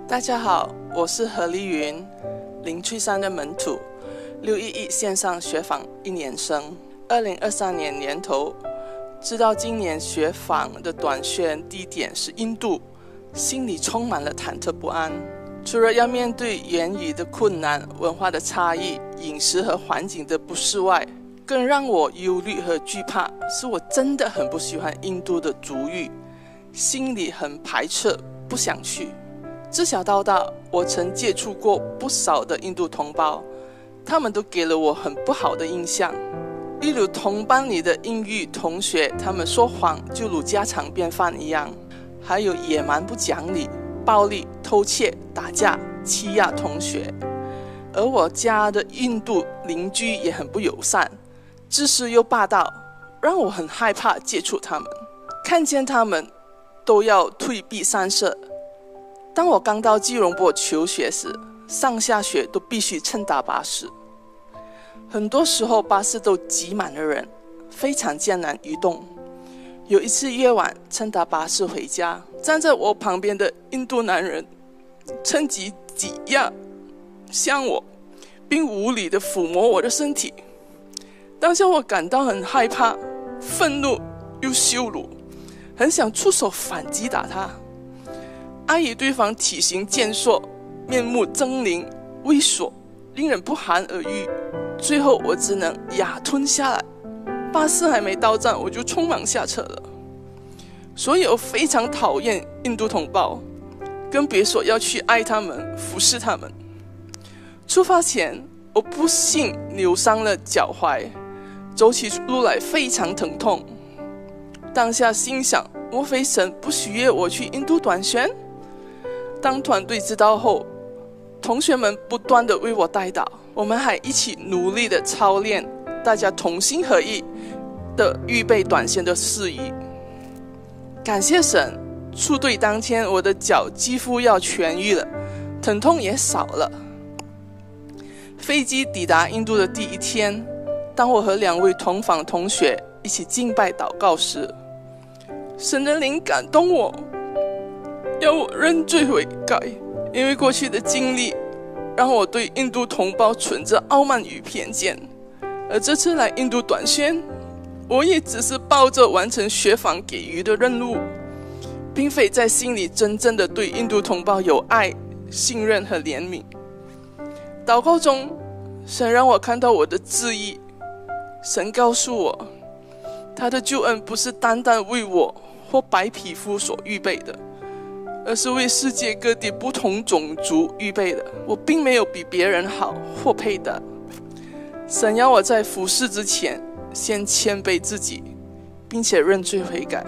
大家好，我是何丽云，林翠山的门徒，611线上学访1年生。2023年年头，知道今年学访的短宣地点是印度，心里充满了忐忑不安。除了要面对言语的困难、文化的差异、饮食和环境的不适外，更让我忧虑和惧怕是我真的很不喜欢印度的族语，心里很排斥，不想去。自小到大，我曾接触过不少的印度同胞，他们都给了我很不好的印象。例如同班里的英语同学，他们说谎就如家常便饭一样，还有野蛮不讲理、暴力、偷窃、打架、欺压同学。而我家的印度邻居也很不友善，自私又霸道，让我很害怕接触他们，看见他们都要退避三舍。当我刚到吉隆坡求学时，上下学都必须乘搭巴士，很多时候巴士都挤满了人，非常艰难移动。有一次夜晚乘搭巴士回家，站在我旁边的印度男人趁机挤压向我，并无理地抚摸我的身体。当下我感到很害怕、愤怒又羞辱，很想出手反击打他。碍于对方体型健硕、面目狰狞、猥琐，令人不寒而栗，最后我只能哑吞下来。巴士还没到站，我就匆忙下车了。所以我非常讨厌印度同胞，更别说要去爱他们、服侍他们。出发前，我不幸扭伤了脚踝，走起路来非常疼痛。当下心想，莫非神不许约我去印度短宣？当团队知道后，同学们不断地为我代祷，我们还一起努力地操练，大家同心合意地预备短宣的事宜。感谢神，出队当天我的脚几乎要痊愈了，疼痛也少了。飞机抵达印度的第一天，当我和2位同房同学一起敬拜祷告时，神的灵感动我，要我认罪悔改，因为过去的经历让我对印度同胞存着傲慢与偏见。而这次来印度短宣，我也只是抱着完成学访给予的任务，并非在心里真正的对印度同胞有爱、信任和怜悯。祷告中，神让我看到我的志意。神告诉我，他的救恩不是单单为我或白皮肤所预备的，而是为世界各地不同种族预备的。我并没有比别人好或配得。神要我在服侍之前，先谦卑自己，并且认罪悔改，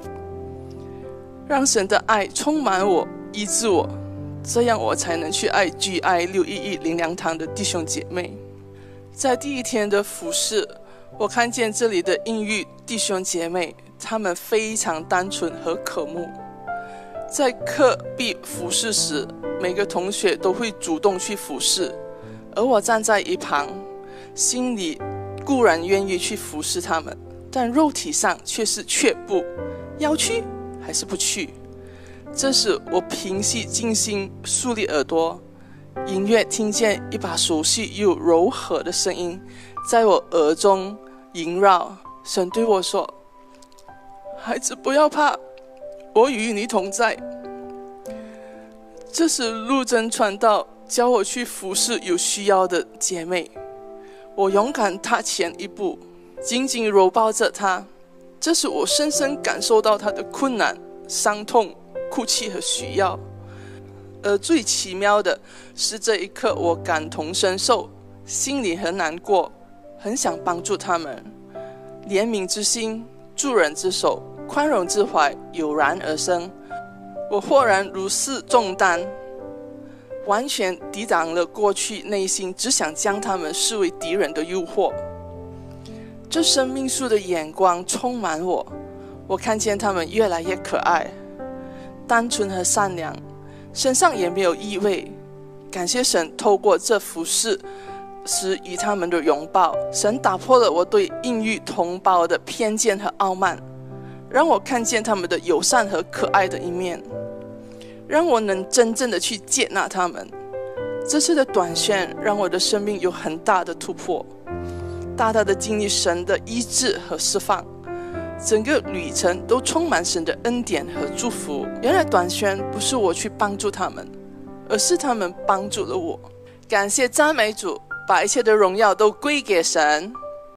让神的爱充满我，医治我，这样我才能去爱 GI611灵粮堂的弟兄姐妹。在第一天的服侍，我看见这里的印域弟兄姐妹，他们非常单纯和渴慕。在课毕服侍时，每个同学都会主动去服侍，而我站在一旁，心里固然愿意去服侍他们，但肉体上却是却步，要去还是不去。这时我平息静心，竖立耳朵，隐约听见一把熟悉又柔和的声音在我耳中萦绕。神对我说，孩子不要怕，我与你同在。这时陆真传道教我去服侍有需要的姐妹，我勇敢踏前一步，紧紧搂抱着她。这时我深深感受到她的困难、伤痛、哭泣和需要。而最奇妙的是，这一刻我感同身受，心里很难过，很想帮助他们。怜悯之心、助人之手、宽容之怀油然而生，我豁然如释重担，完全抵挡了过去内心只想将他们视为敌人的诱惑。这生命树的眼光充满我，我看见他们越来越可爱、单纯和善良，身上也没有异味。感谢神透过这服事时与他们的拥抱，神打破了我对印域同胞的偏见和傲慢，让我看见他们的友善和可爱的一面。 让我能真正的去接纳他们。这次的短宣让我的生命有很大的突破，大大的经历神的医治和释放，整个旅程都充满神的恩典和祝福。原来短宣不是我去帮助他们，而是他们帮助了我。感谢赞美主，把一切的荣耀都归给神。